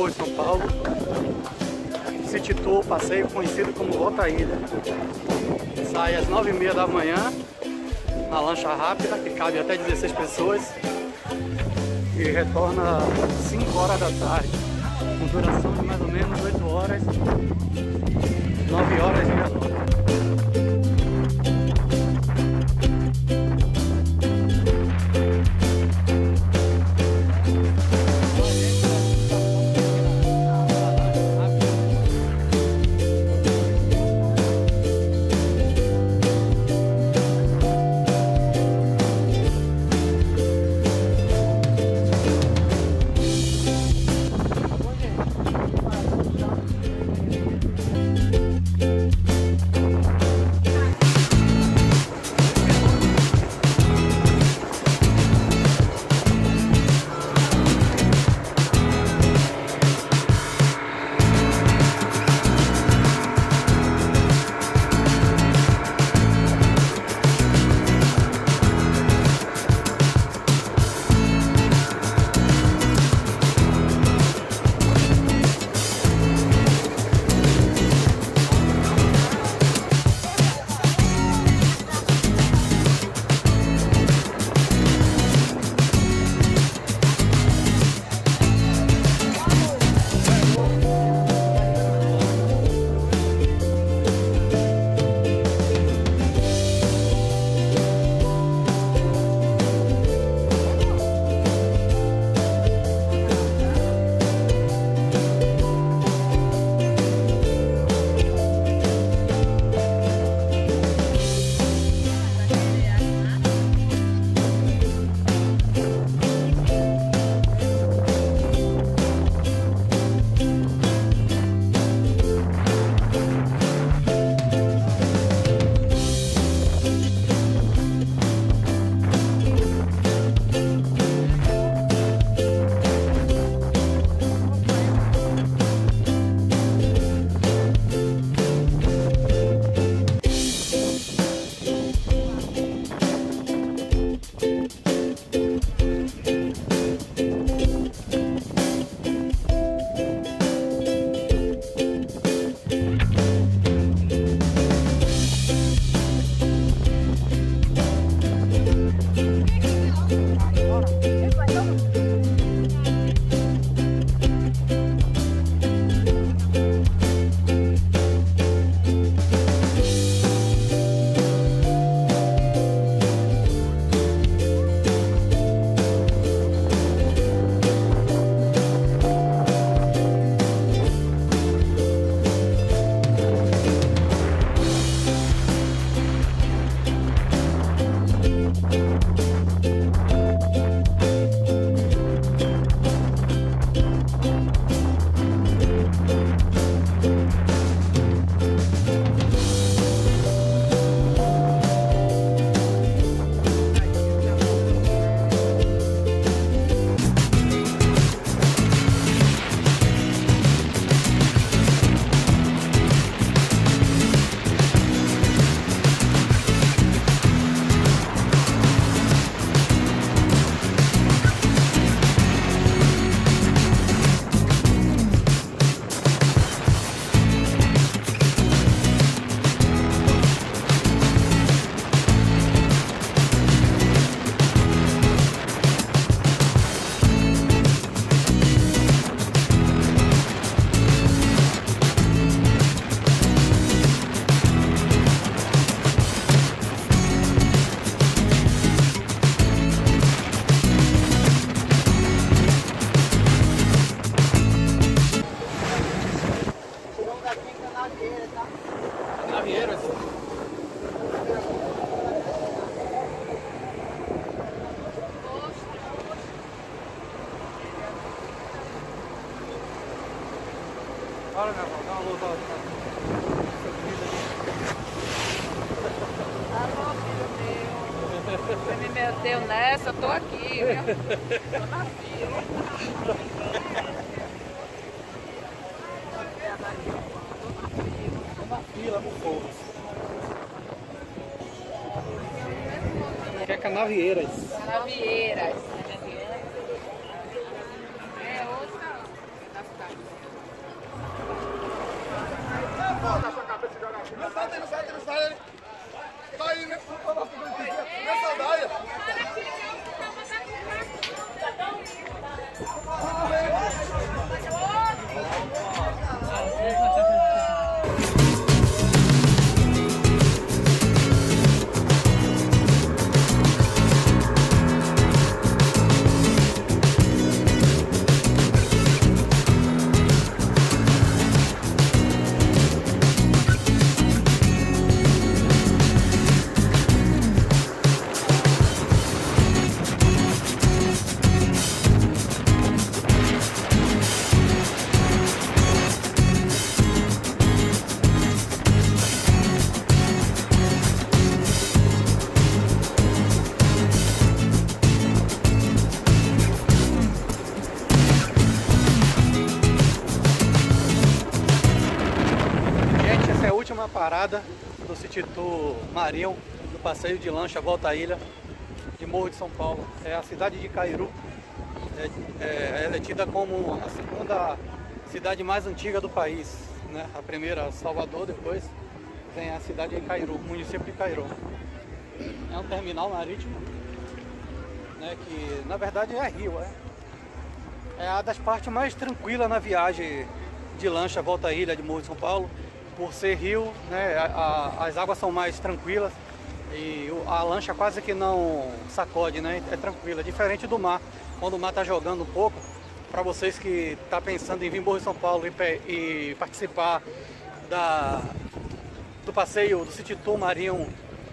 Lisboa e São Paulo. City Tour, passeio conhecido como Volta à Ilha. Sai às 9h30 da manhã, na lancha rápida, que cabe até 16 pessoas. E retorna às 5 horas da tarde, com duração de mais ou menos 8 horas, 9 horas de retorno. Olha, meu irmão, dá uma luz, olha. Alô, filho meu. Você me meteu nessa, eu tô aqui, viu? Tô na fila. Tô na fila, no fogo. Aqui é Canavieiras. Canavieiras. É outra das casas. Essa é a última parada do City Tour Marinho, do passeio de lancha Volta à Ilha de Morro de São Paulo. É a cidade de Cairu. Ela é tida como a segunda cidade mais antiga do país, né? A primeira Salvador, depois vem a cidade de Cairu, município de Cairu. É um terminal marítimo, né, que na verdade é rio, é uma das partes mais tranquilas na viagem de lancha Volta à Ilha de Morro de São Paulo. Por ser rio, né, as águas são mais tranquilas e a lancha quase que não sacode, né, é tranquila, diferente do mar. Quando o mar está jogando um pouco, para vocês que estão pensando em vir em Morro de São Paulo e participar do passeio do City Tour Marinho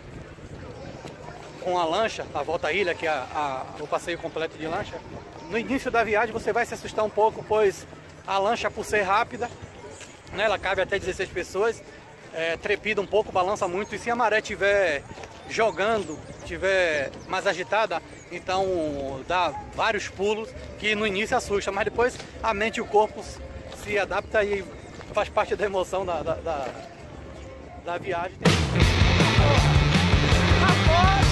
com a lancha, a Volta à Ilha, que é o passeio completo de lancha, no início da viagem você vai se assustar um pouco, pois a lancha, por ser rápida, né, ela cabe até 16 pessoas, trepida um pouco, balança muito, e se a maré estiver jogando, estiver mais agitada, então dá vários pulos que no início assusta, mas depois a mente e o corpo se adapta e faz parte da emoção da viagem.